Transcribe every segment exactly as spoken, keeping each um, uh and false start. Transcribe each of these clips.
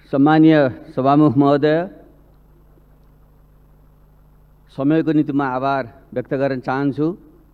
सम्मानीय सभामुख महोदय, समयको निम्ति म आभार व्यक्त गर्न चाहन्छु।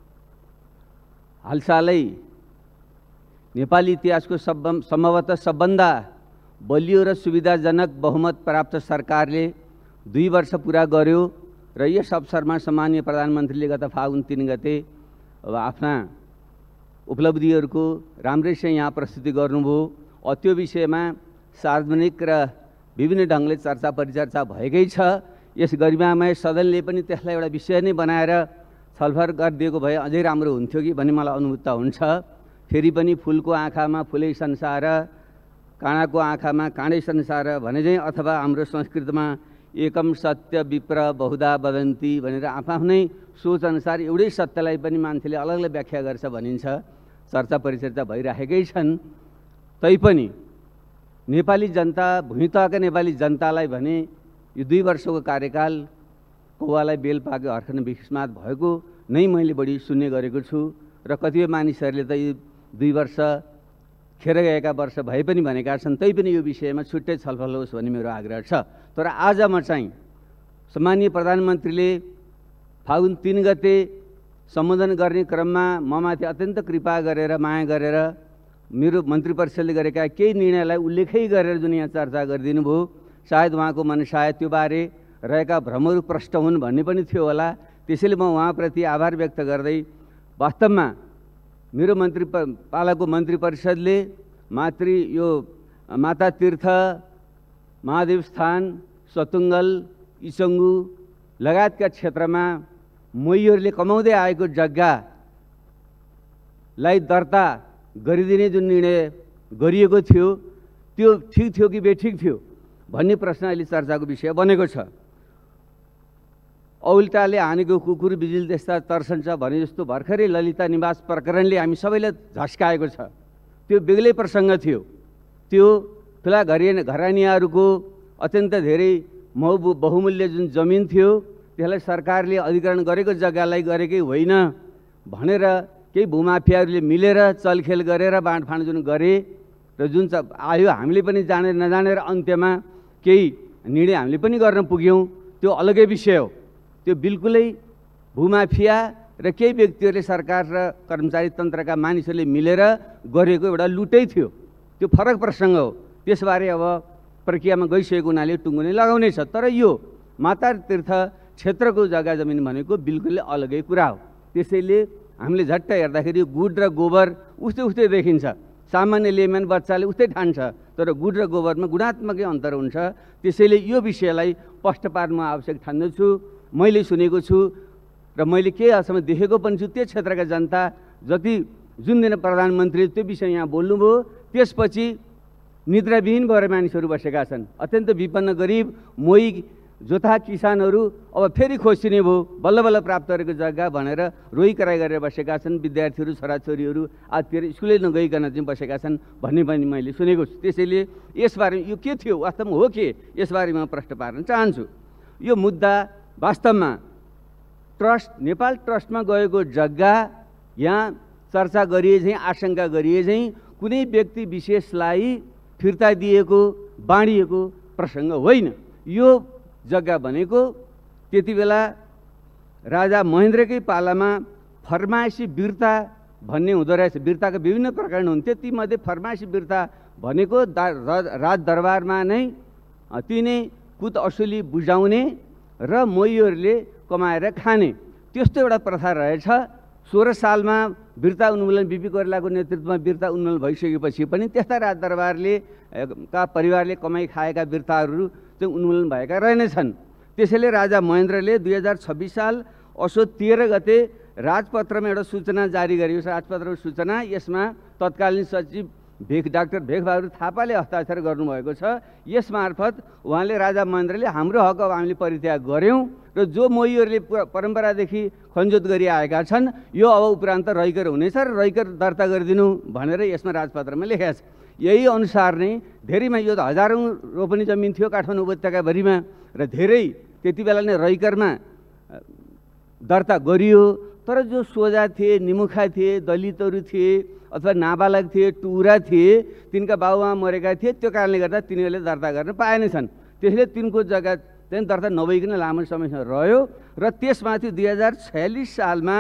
हालसालै नेपाली इतिहासको सब सम्भवतः सबभन्दा बलियो र सुविधाजनक बहुमत प्राप्त सरकारले दुई वर्ष पुरा गर्यो र यस अवसरमा सम्मानीय प्रधानमन्त्रीले गत फागुन तीन गते अब आफ्ना उपलब्धिहरूको राम्रैसँग यहाँ प्रस्तुति गर्नुभयो। त्यो विषयमा सार्वजनिक र विभिन्न ढङ्गले चर्चा परिचर्चा भएकै छ। यस गरिमामय सदनले पनि त्यसलाई एउटा विषय नै बनाएर छलफल गरिदिएको भए अझै राम्रो हुन्थ्यो कि भन्ने मलाई अनुभूति हुन्छ। फेरि पनि फुलको आँखामा फुलै संसार, काँडाको आँखामा काँडै संसार भने चाहिँ, अथवा हाम्रो संस्कृतमा एकम सत्य विप्र बहुधा वदन्ती भनेर आफ्नै सोच अनुसार एउटै सत्यलाई पनि मान्छेले अलग अलग व्याख्या गर्छ भनिन्छ। चर्चा परिचर्चा भइराखेकै छन्। तैपनि नेपाली जनता, भुइँतका नेपाली जनतालाई भने यो दुई वर्षको कार्यकाल कौवालाई बेल पाके हर्कन विस्मात भएको नै मैले बढी सुन्ने गरेको छु र कतिपय मानिसहरूले त यो दुई वर्ष खेर गएका वर्ष भए पनि भनेका छन्। तैपनि यो विषयमा छुट्टै छलफल होस् भन्ने मेरो आग्रह छ। तर आज म चाहिँ सम्मानीय प्रधानमन्त्रीले फागुन तीन गते सम्बोधन गर्ने क्रममा ममाथि अत्यन्त कृपा गरेर, माया गरेर मेरो मन्त्री परिषदले गरेका केही निर्णयलाई उल्लेखै गरेर जुन यहाँ चर्चा गरिदिनु भयो, सायद उहाँको मनसाय त्यो बारे रहेका भ्रमहरू प्रष्ट हुन् भन्ने पनि थियो होला। त्यसैले म उहाँप्रति आभार व्यक्त गर्दै वास्तवमा मेरो मन्त्री पालाको मन्त्री परिषदले मातृ यो माता तीर्थ, महादेव स्थान, सतुङ्गल, इचङ्गु लगायतका क्षेत्रमा मोहीहरूले कमाउँदै आएको जग्गालाई दर्ता गरिदिने जुन निर्णय गरिएको थियो त्यो ठिक थियो कि बेठिक थियो भन्ने प्रश्न अहिले चर्चाको विषय बनेको छ। औल्टाले हानेको कुकुर बिजुली त्यस्ता तर्सन्छ भने जस्तो भर्खरै ललिता निवास प्रकरणले हामी सबैलाई झस्काएको छ। त्यो बेग्लै प्रसङ्ग थियो। त्यो ठुला घरि घरानीहरूको अत्यन्त धेरै महु बहुमूल्य जुन जमिन थियो त्यसलाई सरकारले अधिग्रहण गरेको जग्गालाई गरेकै होइन भनेर केही भूमाफियाहरूले मिलेर चलखेल गरेर बाँडफाँड जुन गरे र जुन आयो हामीले पनि जानेर नजानेर अन्त्यमा केही निर्णय हामीले पनि गर्न पुग्यौँ, त्यो अलगै विषय हो। त्यो बिल्कुलै भूमाफिया र केही व्यक्तिहरूले सरकार र कर्मचारी तन्त्रका मानिसहरूले मिलेर गरेको एउटा लुटै थियो। त्यो फरक प्रसङ्ग हो। त्यसबारे अब प्रक्रियामा गइसकेको हुनाले टुङ्गो नै लगाउनै छ। तर यो माता तीर्थ क्षेत्रको जग्गा जमिन भनेको बिल्कुलै अलगै कुरा हो। त्यसैले हामीले झट्ट हेर्दाखेरि गुड र गोबर उस्तै उस्तै देखिन्छ। सामान्य लेमन बच्चाले उस्तै ठान्छ, तर गुड र गोबरमा गुणात्मकै अन्तर हुन्छ। त्यसैले यो विषयलाई स्पष्ट पार्न म आवश्यक ठान्दछु। मैले सुनेको छु र मैले केही हदसम्म देखेको पनि छु। त्यो क्षेत्रका जनता जति जुन दिन प्रधानमन्त्रीले त्यो विषय यहाँ बोल्नुभयो त्यसपछि निद्राविहीन भएर मानिसहरू बसेका छन्। अत्यन्त विपन्न गरिब मोही जोथा किसानहरू अब फेरि खोसिने भयो। बल्ल बल्ल प्राप्त गरेको जग्गा भनेर रोइ कराई गरेर बसेका छन्। विद्यार्थीहरू, छोराछोरीहरू आजतिर स्कुलै नगइकन चाहिँ बसेका छन् भन्ने पनि मैले सुनेको छु। त्यसैले यसबारे यो के थियो, वास्तवमा हो के, यसबारेमा प्रश्न पार्न चाहन्छु। यो मुद्दा वास्तवमा ट्रस्ट, नेपाल ट्रस्टमा गएको जग्गा यहाँ चर्चा गरिए चाहिँ, आशंका गरिए चाहिँ कुनै व्यक्ति विशेषलाई फिर्ता दिएको, बाँडिएको प्रसङ्ग होइन। यो जग्गा भनेको त्यति बेला राजा महेन्द्रकै पालामा फरमाइसी बिर्ता भन्ने हुँदो रहेछ। बिर्ताका विभिन्न प्रकरण हुन्थे, तीमध्ये फरमाइसी बिर्ता भनेको राज दरबारमा नै तिनै कुत असुली बुझाउने र मोहीहरूले कमाएर खाने त्यस्तो एउटा प्रथा रहेछ। सोह्र सालमा बिर्ता उन्मूलन बिपी कोइरालाको नेतृत्वमा बिर्ता उन्मूलन भइसकेपछि पनि त्यस्ता राजदरबारले का परिवारले कमाई खाएका बिर्ताहरू चाहिँ उन्मूलन भएका रहेनछन्। त्यसैले राजा महेन्द्रले दुई हजार छब्बिस साल असोज तेह्र गते राजपत्रमा एउटा सूचना जारी गरेको छ। राजपत्रको सूचना, यसमा तत्कालीन सचिव भेग डाक्टर भेगबहादुर थापाले हस्ताक्षर गर्नुभएको छ। यस मार्फत उहाँले राजा महेन्द्रले हाम्रो हक अब हामीले परित्याग गऱ्यौँ र जो मोहीहरूले परम्परादेखि खनजोत गरिआएका छन् यो अब उपरान्त रैकर हुनेछ र रैकर दर्ता गरिदिनु भनेर यसमा राजपत्रमा लेखेको छ। यही अनुसार नै धेरैमा यो हजारौँ रोपनी जमिन थियो काठमाडौँ उपत्यकाभरिमा र धेरै त्यति बेला नै रैकरमा दर्ता गरियो, तर जो सोझा थिए, निमुखा थिए, दलितहरू थिए अथवा नाबालक थिए, टुरा थिए, तिनका बाबुआमा मरेका थिए, त्यो कारणले गर्दा तिनीहरूले दर्ता गर्न पाएनछन्। त्यसले तिनको जग्गा चाहिँ दर्ता नभइकन लामो समयसम्म रह्यो र त्यसमाथि दुई हजार छयालिस सालमा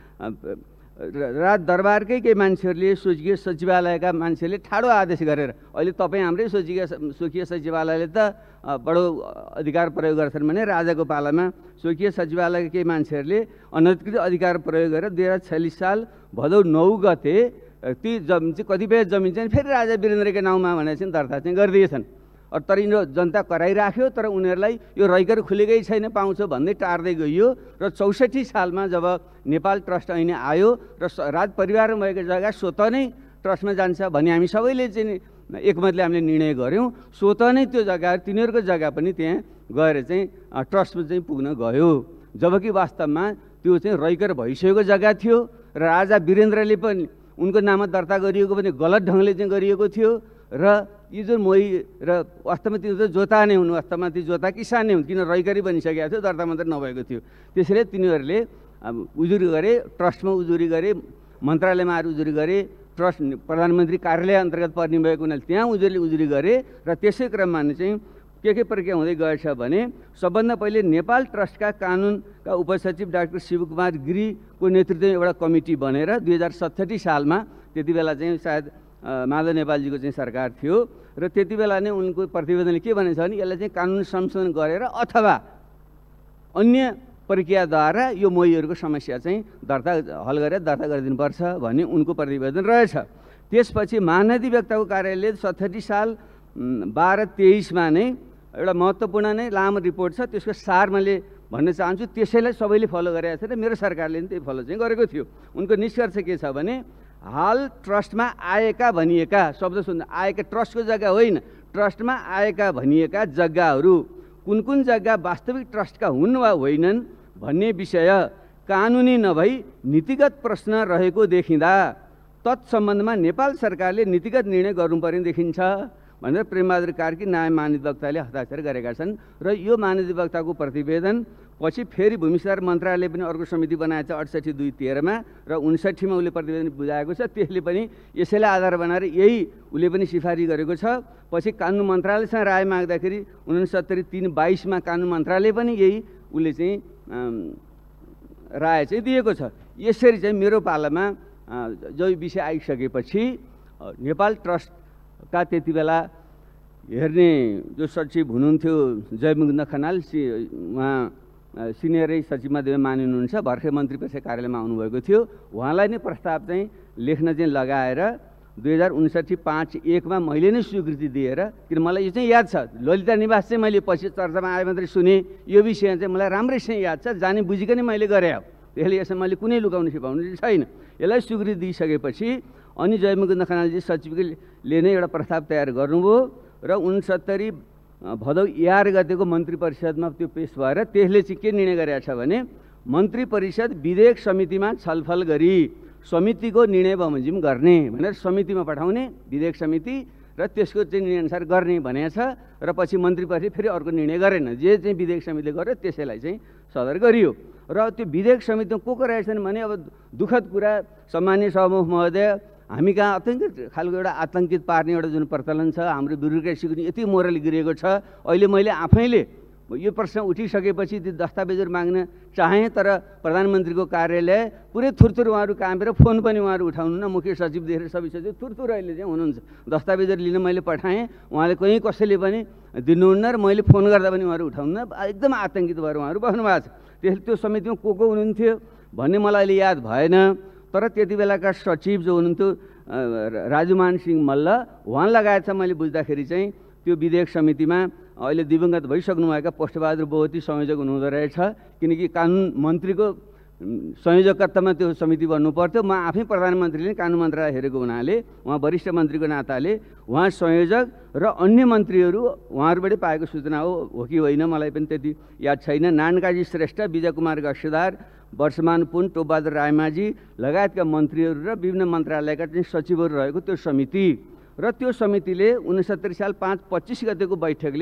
राज दरबारकै केही मान्छेहरूले स्वकीय सचिवालयका मान्छेले ठाडो आदेश गरेर, अहिले तपाईँ हाम्रै स्वकीय स्वकीय सचिवालयले त बडो अधिकार प्रयोग गर्छन् भने राजाको पालामा स्वकीय सचिवालयका केही मान्छेहरूले अनधिकृत अधिकार प्रयोग गरेर दुई हजार छयालिस साल भदौ नौ गते ती जमिन चाहिँ कतिपय जमिन चाहिँ फेरि राजा वीरेन्द्रकै नाउँमा भनेर चाहिँ दर्ता चाहिँ गरिदिएछन्। तर यिनीहरू जनता कराइराख्यो, तर उनीहरूलाई यो रैकर खुलेकै छैन, पाउँछ भन्दै टार्दै गइयो र चौसठी सालमा जब नेपाल ट्रस्ट ऐन आयो र राज परिवारमा भएको जग्गा स्वतः नै ट्रस्टमा जान्छ भने हामी सबैले चाहिँ एकमतले हामीले निर्णय गऱ्यौँ। स्वतः नै त्यो जग्गा तिनीहरूको जग्गा पनि त्यहाँ गएर चाहिँ ट्रस्टमा चाहिँ पुग्न गयो, जबकि वास्तवमा त्यो चाहिँ रैकर भइसकेको जग्गा थियो र राजा वीरेन्द्रले पनि उनको नाममा दर्ता गरिएको पनि गलत ढङ्गले चाहिँ गरिएको थियो र यी जुन मोही र वास्तवमा तिनीहरू त जोता नै हुन्, वास्तवमा ती जोता किसान नै हुन्, किन रैकरी बनिसकेको थियो, दर्ता मात्रै नभएको थियो। त्यसैले तिनीहरूले उजुरी गरे, ट्रस्टमा उजुरी गरे, मन्त्रालयमा आएर उजुरी गरे, ट्रस्ट प्रधानमन्त्री कार्यालय अन्तर्गत पर्ने भएको हुनाले त्यहाँ उजुरी उजुरी गरे र त्यसै क्रममा चाहिँ के के प्रक्रिया हुँदै गएछ भने सबभन्दा पहिले नेपाल ट्रस्टका कानुनका उपसचिव डाक्टर शिवकुमार गिरीको नेतृत्वमा एउटा कमिटी बनेर दुई हजार सत्तरी सालमा, त्यति बेला चाहिँ सायद माधव नेपालजीको चाहिँ सरकार थियो र त्यति बेला नै उनको प्रतिवेदनले के भनेको छ भने यसलाई चाहिँ कानुन संशोधन गरेर अथवा अन्य प्रक्रियाद्वारा यो मोहीहरूको समस्या चाहिँ दर्ता हल गरेर दर्ता गरिदिनुपर्छ भन्ने उनको प्रतिवेदन रहेछ। त्यसपछि महाधिवक्ताको कार्यालयले सत्तरी साल बाह्र तेइसमा नै एउटा महत्त्वपूर्ण नै लामो रिपोर्ट छ, त्यसको सार मैले भन्न चाहन्छु, त्यसैलाई सबैले फलो गरेको छ र मेरो सरकारले पनि त्यही फलो चाहिँ गरेको थियो। उनको निष्कर्ष के छ भने हाल ट्रस्टमा आएका भनिएका शब्द सुन्दा आएका ट्रस्टको जग्गा होइन, ट्रस्टमा आएका भनिएका जग्गाहरू कुन कुन जग्गा वास्तविक ट्रस्टका हुन् वा होइनन् भन्ने विषय कानुनी नभई नीतिगत प्रश्न रहेको देखिँदा तत्सम्बन्धमा नेपाल सरकारले नीतिगत निर्णय गर्नुपर्ने देखिन्छ भनेर प्रेमबहादुर कार्की नायब महाधिवक्ताले हस्ताक्षर गरेका छन्। र यो महाधिवक्ताको प्रतिवेदन पछि फेरि भूमि सुधार मन्त्रालयले पनि अर्को समिति बनाएको छ अठसट्ठी दुई तेह्रमा र उन्सट्ठीमा उसले प्रतिवेदन बुझाएको छ, त्यसले पनि यसैलाई आधार बनाएर यही उसले पनि सिफारिस गरेको छ। पछि कानुन मन्त्रालयसँग राय माग्दाखेरि उनसत्तरी तिन बाइसमा कानुन मन्त्रालय पनि यही उसले चाहिँ राय चाहिँ दिएको छ। यसरी चाहिँ मेरो पालामा जो विषय आइसकेपछि नेपाल ट्रस्टका त्यति बेला हेर्ने जो सचिव हुनुहुन्थ्यो जयमुकुन्द खनाल, सि उहाँ सिनियरै सचिवमा देव मानिनुहुन्छ, भर्खर मन्त्री परिषद कार्यालयमा आउनुभएको थियो। उहाँलाई नै प्रस्ताव चाहिँ लेख्न चाहिँ लगाएर दुई हजार उन्सट्ठी पाँच एकमा मैले नै स्वीकृति दिएर, किन मलाई यो चाहिँ याद छ, ललिता निवास चाहिँ मैले पछि चर्चामा आए मात्रै सुने, यो विषय चाहिँ मलाई राम्रैसँग याद छ, जानी बुझिकन मैले गरेँ। अब त्यसले यसमा मैले कुनै लुकाउनु सिपाउनु छैन। यसलाई स्वीकृति दिइसकेपछि अनि जयमुकुन्द खनालजी सचिवले नै एउटा प्रस्ताव तयार गर्नुभयो र उनसत्तरी भदौ एघार गतेको मन्त्री परिषदमा त्यो पेश भएर त्यसले चाहिँ के निर्णय गरेको छ भने मन्त्री परिषद विधेयक समितिमा छलफल गरी समितिको निर्णय बमोजिम गर्ने भनेर समितिमा पठाउने विधेयक समिति र त्यसको चाहिँ निर्णयअनुसार गर्ने भनेको छ। र पछि मन्त्री परिषद फेरि अर्को निर्णय गरेन, जे चाहिँ विधेयक समितिले गर्यो त्यसैलाई चाहिँ सदर गरियो। र त्यो विधेयक समितिमा को को रहेछन् भने अब दुःखद कुरा, सम्मानीय सभामुख महोदय, हामी कहाँ अत्यन्त खालको एउटा आतङ्कित पार्ने एउटा जुन प्रचलन छ, हाम्रो ब्युरोक्रेसीको यति मोरल गिरेको छ। अहिले मैले आफैले यो प्रश्न उठिसकेपछि त्यो दस्तावेजहरू माग्न चाहेँ, तर प्रधानमन्त्रीको कार्यालय पुरै थुरथुर उहाँहरू कामेर फोन पनि उहाँहरू उठाउनुहुन्न, मुख्य सचिवदेखि सबै सचिव थुरथुर अहिले चाहिँ हुनुहुन्छ। दस्तावेजहरू लिन मैले पठाएँ, उहाँले कहीँ कसैले पनि दिनुहुन्न र मैले फोन गर्दा पनि उहाँहरू उठाउन्न, एकदम आतङ्कित भएर उहाँहरू बस्नु भएको छ। त्यसले त्यो समितिमा को को हुनुहुन्थ्यो भन्ने मलाई अहिले याद भएन, तर त्यति बेलाका सचिव जो हुनुहुन्थ्यो राजुमान सिंह मल्ल, उहाँ लगायत छ मैले बुझ्दाखेरि चाहिँ त्यो विधेयक समितिमा अहिले दिवंगत भइसक्नुभएका पोष्टबहादुर बोहती संयोजक हुनुहुँदो रहेछ, किनकि कानुन मन्त्रीको संयोजकत्वमा त्यो समिति बन्नु पर्थ्यो। म आफै प्रधानमन्त्रीले कानुन मन्त्रालय हेरेको हुनाले, उहाँ वरिष्ठ मन्त्रीको नाताले उहाँ संयोजक र अन्य मन्त्रीहरू उहाँहरूबाटै पाएको सूचना हो हो कि होइन मलाई पनि त्यति याद छैन। नानकाजी श्रेष्ठ, विजय कुमार गस्सेदार, वर्षमान पुन, टोपबहादुर रायमाझी लगायतका मन्त्रीहरू र विभिन्न मन्त्रालयका चाहिँ सचिवहरू रहेको त्यो समिति। र त्यो समितिले उनसत्तरी साल पाँच पच्चिस गतेको बैठकले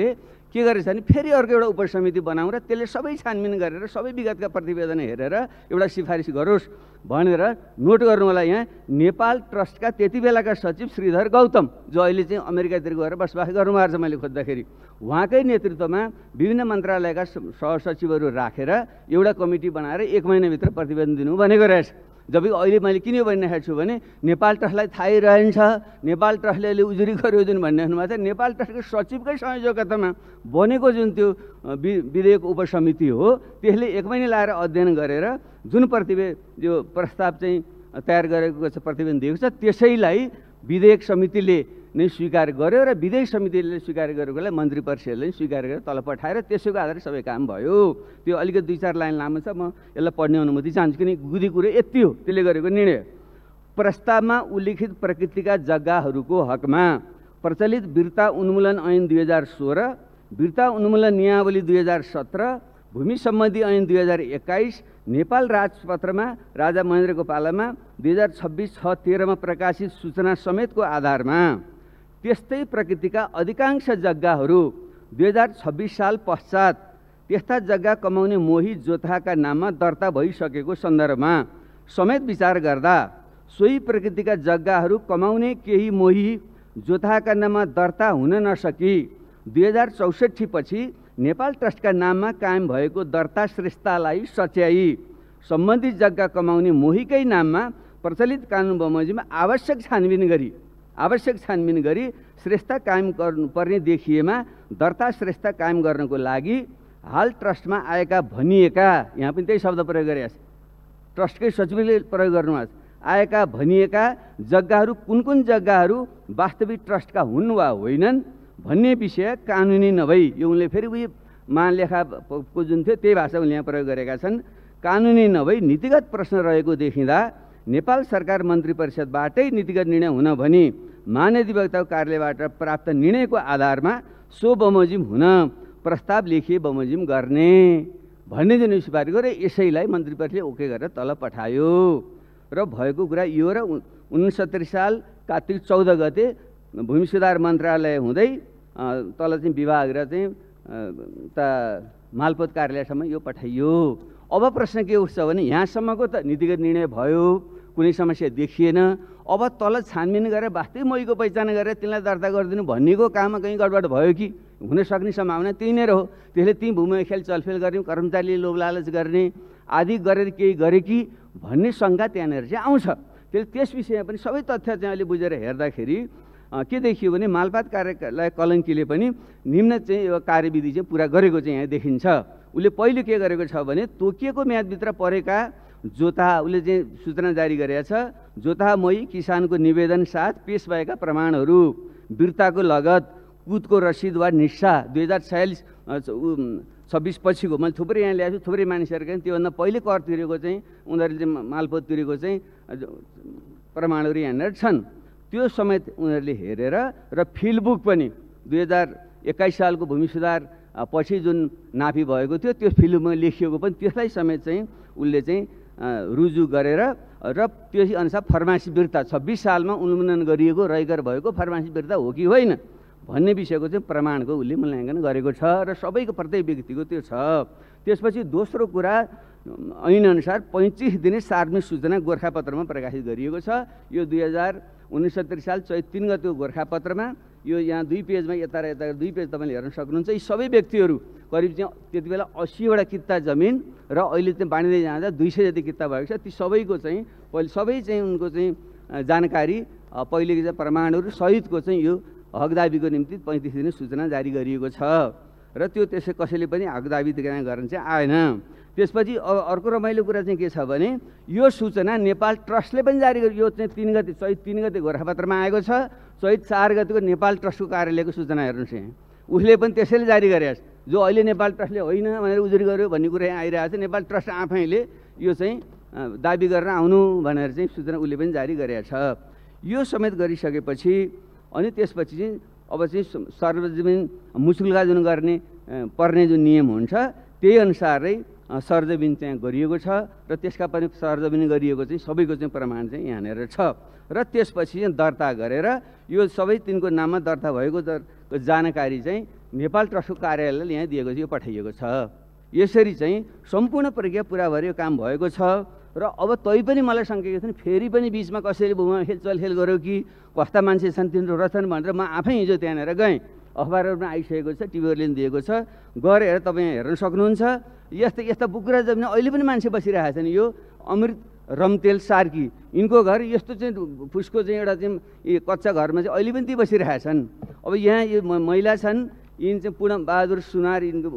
के गरेछ भने फेरि अर्को एउटा उपसमिति बनाउँ र त्यसले सबै छानबिन गरेर सबै विगतका प्रतिवेदन हेरेर एउटा सिफारिस गरोस् भनेर नोट गर्नु होला। यहाँ नेपाल ट्रस्टका त्यति बेलाका सचिव श्रीधर गौतम, जो अहिले चाहिँ अमेरिकातिर गएर बसोबास गर्नुभएको छ, मैले खोज्दाखेरि उहाँकै नेतृत्वमा विभिन्न मन्त्रालयका सहसचिवहरू राखेर एउटा कमिटी बनाएर एक महिनाभित्र प्रतिवेदन दिनु भनेको रहेछ। जब अहिले मैले किन भनिरहेको छु भने नेपाल ट्रस्टलाई थाहै रहन्छ, नेपाल ट्रस्टले अहिले उजुरी गर्यो जुन भन्ने हुनुभएको थियो, नेपाल ट्रस्टको सचिवकै संयोजकतामा बनेको जुन त्यो विधेयक उपसमिति हो त्यसले एक महिना लाएर अध्ययन गरेर जुन प्रतिवेदन यो प्रस्ताव चाहिँ तयार गरेको छ, प्रतिवेदन दिएको छ, त्यसैलाई विधेयक समितिले नै स्वीकार गर्यो र विधेयक समितिले स्वीकार गरेकोलाई मन्त्री परिषदले स्वीकार गरेर तल पठाएर त्यसैको आधारमा सबै काम भयो। त्यो अलिकति दुई चार लाइन लामो छ, म यसलाई पढ्ने अनुमति चाहन्छु किनकि गुदी कुरो यति हो त्यसले गरेको निर्णय। प्रस्तावमा उल्लिखित प्रकृतिका जग्गाहरूको हकमा प्रचलित बिर्ता उन्मूलन ऐन दुई हजार सोह्र, बिर्ता उन्मूलन नियमावली दुई हजार सत्र, भूमि सम्बन्धी ऐन दुई हजार एक्काइस, नेपाल राजपत्रमा राजा महेन्द्रको पालामा दुई हजार छब्बिस छ तेह्रमा प्रकाशित सूचना समेतको आधारमा त्यस्तै प्रकृतिका अधिकांश जग्गाहरू दुई हजार छब्बिस साल पश्चात त्यस्ता जग्गा कमाउने मोही जोथाका नाममा दर्ता भइसकेको सन्दर्भमा समेत विचार गर्दा सोही प्रकृतिका जग्गाहरू कमाउने केही मोही जोथाका नाममा दर्ता हुन नसकी दुई हजार चौसठी पछि नेपाल ट्रस्टका नाममा कायम भएको दर्ता श्रेष्ठतालाई सच्याई सम्बन्धित जग्गा कमाउने मोहीकै नाममा प्रचलित कानुन बमोजिममा आवश्यक छानबिन गरी आवश्यक छानबिन गरी श्रेष्ठता कायम गर्नुपर्ने देखिएमा दर्ता श्रेष्ठता कायम गर्नको लागि हाल ट्रस्टमा आएका भनिएका, यहाँ पनि त्यही शब्द प्रयोग गरेका छ, ट्रस्टकै सचिवले प्रयोग गर्नुभएको छ, आएका भनिएका जग्गाहरू कुन कुन जग्गाहरू वास्तविक ट्रस्टका हुन् वा होइनन् भन्ने विषय कानुनी नभई, यो उनले फेरि उयो महालेखाको जुन थियो त्यही भाषा उनले यहाँ प्रयोग गरेका छन्, कानुनी नभई नीतिगत प्रश्न रहेको देखिँदा नेपाल सरकार मन्त्री परिषदबाटै नीतिगत निर्णय हुन भनी महाधिवक्ताको कार्यालयबाट प्राप्त निर्णयको आधारमा सो बमोजिम हुन प्रस्ताव लेखिए बमोजिम गर्ने भन्ने जुन सिफारिस गरे यसैलाई मन्त्री परिषदले ओके गरेर तल पठायो र भएको कुरा यो र उनसत्तरी साल कार्तिक चौध गते भूमि सुधार मन्त्रालय हुँदै तल चाहिँ विभाग र चाहिँ त मालपोत कार्यालयसम्म यो पठाइयो। अब प्रश्न के उठ्छ भने यहाँसम्मको त नीतिगत निर्णय भयो, कुनै समस्या देखिएन, अब तल छानबिन गरेर वास्तविक मोहीको पहिचान गरेर तिनलाई दर्ता गरिदिनु भन्नेको काममा कहीँ गडबड भयो कि हुन सक्ने सम्भावना त्यही नै रह्यो। त्यसले ती भूमिमा खेल चलफेल गर्ने, कर्मचारीले लोभ लालच गर्ने आदि गरेर केही गरे कि भन्ने शङ्का त्यहाँनिर चाहिँ आउँछ। त्यसले त्यस विषयमा पनि सबै तथ्य चाहिँ अहिले बुझेर हेर्दाखेरि के देखियो भने मालपात कार्यालय कलङ्कीले पनि निम्न चाहिँ यो कार्यविधि चाहिँ पुरा गरेको चाहिँ यहाँ देखिन्छ। उसले पहिले के गरेको छ भने तोकिएको म्यादभित्र परेका जोता उसले चाहिँ सूचना जारी गरेका छ, जोता मोही किसानको निवेदन साथ पेश भएका प्रमाणहरू, बिर्ताको लगत, कुदको रसिद वा निस्सा दुई हजार छयालिस छब्बिस पछिको मैले थुप्रै यहाँ ल्याएको छु, थुप्रै मानिसहरूको त्योभन्दा पहिले कर तिरेको चाहिँ उनीहरूले चाहिँ मालपोत तिरेको चाहिँ प्रमाणहरू यहाँनिर छन्, त्यो समेत उनीहरूले हेरेर र फिल्डबुक पनि दुई हजार एक्काइस सालको भूमि सुधार पछि जुन नाफी भएको थियो त्यो फिल्डमा लेखिएको पनि त्यसलाई समेत चाहिँ उसले चाहिँ रुजु गरेर र त्यही अनुसार फर्मासी बिर्ता छब्बिस सालमा उन्मूलन गरिएको रैगर भएको फर्मासी बिर्ता हो कि होइन भन्ने विषयको चाहिँ प्रमाणको उसले मूल्याङ्कन गरेको छ र सबैको प्रत्येक व्यक्तिको त्यो छ। त्यसपछि दोस्रो कुरा ऐनअनुसार पैँतिस दिने सार्वजनिक सूचना गोर्खापत्रमा प्रकाशित गरिएको छ। यो दुई हजार उनसत्तरी साल चैत तिन गतिको गोर्खापत्रमा यो यहाँ दुई पेजमा यता र यता दुई पेज तपाईँले हेर्न सक्नुहुन्छ। यी सबै व्यक्तिहरू करिब चाहिँ त्यति बेला अस्सीवटा किता जमिन र अहिले चाहिँ बाँडिँदै जाँदा दुई सय जति किता भएको छ। ती सबैको चाहिँ पहिले सबै चाहिँ उनको चाहिँ जानकारी पहिलेको चाहिँ प्रमाणहरू सहितको चाहिँ यो हकदाबीको निम्ति पैँतिस दिने सूचना जारी गरिएको छ र त्यो त्यसै कसैले पनि हकदाबी गर्न चाहिँ आएन। त्यसपछि अर्को रमाइलो कुरा चाहिँ के छ भने यो सूचना नेपाल ट्रस्टले पनि जारी गर्यो। यो चाहिँ तिन गते चैत तिन गते गोर्खापत्रमा आएको छ, चैत चार गतिको नेपाल ट्रस्टको कार्यालयको सूचना हेर्नुहोस् यहाँ उसले पनि त्यसैले जारी गरेको छ। जो अहिले नेपाल ट्रस्टले होइन भनेर उजुरी गर्यो भन्ने कुरा यहाँ आइरहेको छ, नेपाल ट्रस्ट आफैले यो चाहिँ दाबी गरेर आउनु भनेर चाहिँ सूचना उसले पनि जारी गरेको छ। यो समेत गरिसकेपछि अनि त्यसपछि चाहिँ अब चाहिँ सार्वजनिक मुचुल्का जुन गर्ने पर्ने जुन नियम हुन्छ त्यही अनुसारै सरजमिन चाहिँ गरिएको छ र त्यसका पनि सरजमिन गरिएको चाहिँ सबैको चाहिँ प्रमाण चाहिँ यहाँनिर छ र त्यसपछि चाहिँ दर्ता गरेर यो सबै तिनको नाममा दर्ता भएको जानकारी चाहिँ नेपाल ट्रस्टको कार्यालयले यहाँ दिएको छ, यो पठाइएको छ। यसरी चाहिँ सम्पूर्ण प्रक्रिया पुरा भएर यो काम भएको छ। र अब तै पनि मलाई शङ्का थियो, फेरि पनि बिचमा कसैले भूमा हेलचलखेल गर्यो कि कस्ता मान्छे छन् तिनीहरू रहेछन् भनेर म आफै हिजो त्यहाँनिर गएँ। अखबारहरूमा आइसकेको छ, टिभीहरूले पनि दिएको छ, गएर हेरेर तपाईँ हेर्न सक्नुहुन्छ। यस्ता यस्ता बुकुरा जमिन अहिले पनि मान्छे बसिरहेको छन्। यो अमृत रमतेल सार्की, यिनको घर यस्तो चाहिँ फुसको चाहिँ एउटा चाहिँ कच्चा घरमा चाहिँ अहिले पनि ती बसिरहेछन्। अब यहाँ यो महिला छन्, यिन चाहिँ पूर्ण बहादुर सुनार यिनको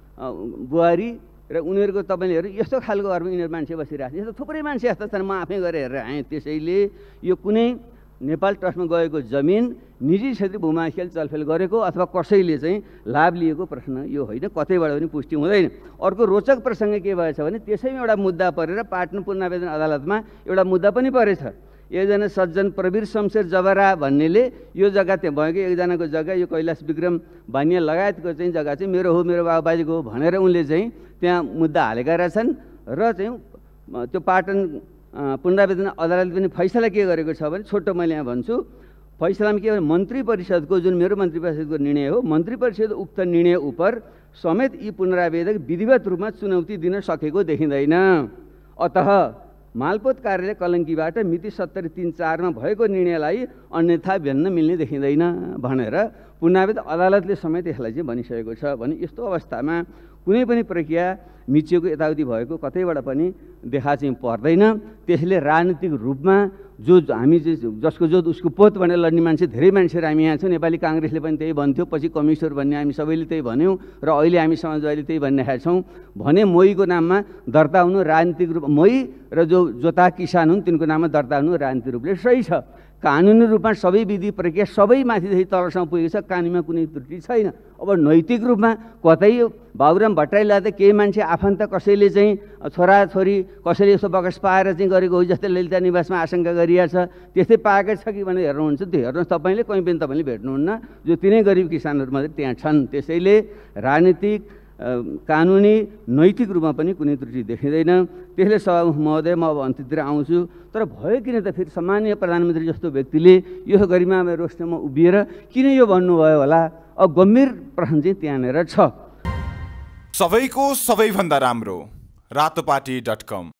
बुहारी, र उनीहरूको तपाईँले हेर्नु यस्तो खालको घरमा यिनीहरू मान्छे बसिरहेको छ। यस्तो थुप्रै मान्छे यस्ता छन्, म आफै गएर हेरेर आएँ। त्यसैले यो कुनै नेपाल ट्रस्टमा गएको जमिन निजी क्षेत्रीय भूमा हेलचलफेल गरेको अथवा कसैले चाहिँ लाभ लिएको प्रश्न यो होइन, कतैबाट पनि पुष्टि हुँदैन। अर्को रोचक प्रसङ्ग के भएछ भने त्यसैमा एउटा मुद्दा परेर पाटन पुनरावेदन अदालतमा एउटा मुद्दा पनि परेछ। एकजना सज्जन प्रवीर शमशेर जबरा भन्नेले यो जग्गा त्यहाँ भएको एकजनाको जग्गा यो कैलाश विक्रम बानिया लगायतको चाहिँ जग्गा चाहिँ मेरो हो, मेरो बाबुबाजेको हो भनेर उनले चाहिँ त्यहाँ मुद्दा हालेका रहेछन्। र चाहिँ त्यो पाटन पुनरावेदन अदालतले पनि फैसला के गरेको छ भने, छोटो मैले यहाँ भन्छु, फैसलामा के भने मन्त्री परिषदको जुन मेरो मन्त्री परिषदको निर्णय हो, मन्त्री परिषद उक्त निर्णय उप समेत यी पुनरावेदक विधिवत रूपमा चुनौती दिन सकेको देखिँदैन। अतः मालपोत कार्यालय कलङ्कीबाट मिति सत्तरी तिन चारमा भएको निर्णयलाई अन्यथा भेन्न मिल्ने देखिँदैन भनेर पुनरावेदन अदालतले समेत यसलाई चाहिँ भनिसकेको छ। भने यस्तो अवस्थामा कुनै पनि प्रक्रिया मिचिएको यताउति भएको कतैबाट पनि देखा चाहिँ पर्दैन। त्यसले राजनीतिक रूपमा जो हामी चाहिँ जसको जो उसको पोत भनेर लड्ने मान्छे धेरै मान्छेहरू हामी यहाँ छौँ। नेपाली काङ्ग्रेसले पनि त्यही भन्थ्यो, पछि कम्युनिस्टहरू भन्ने हामी सबैले त्यही भन्यौँ, र अहिले हामी समाजवादीले त्यही भनिरहेका छौँ भने मोहीको नाममा दर्ता हुनु राजनीतिक रूप, मोही र जो जोता किसान हुन् तिनको नाममा दर्ता हुनु राजनीतिक रूपले सही छ। कानुनी रूपमा सबै विधि प्रक्रिया सबै माथिदेखि तलसम्म पुगेको छ, कानुनमा कुनै त्रुटि छैन। अब नैतिक रूपमा कतै बाबुराम भट्टराई लाँदा केही मान्छे आफन्त कसैले चाहिँ छोराछोरी कसैले यसो बगस पाएर चाहिँ गरेको हो जस्तै ललिता निवासमा आशंका गरिएको छ, त्यस्तै पाएकै छ कि भनेर हेर्नुहुन्छ। त्यो हेर्नुहोस् तपाईँले, कहीँ पनि तपाईँले भेट्नुहुन्न, जो तिनै गरिब किसानहरू मात्रै त्यहाँ छन्। त्यसैले राजनीतिक कानुनी नैतिक रूपमा पनि कुनै त्रुटि देखिँदैन। त्यसले सभामुख महोदय, म अब अन्त्यतिर आउँछु, तर भयो किन त फेरि सामान्य प्रधानमन्त्री जस्तो व्यक्तिले यो गरिमामय रोस्टमा उभिएर किन यो भन्नुभयो होला? अब गम्भीर प्रश्न चाहिँ त्यहाँनिर छ। सबैको सबैभन्दा राम्रो रातोपाटी डट कम।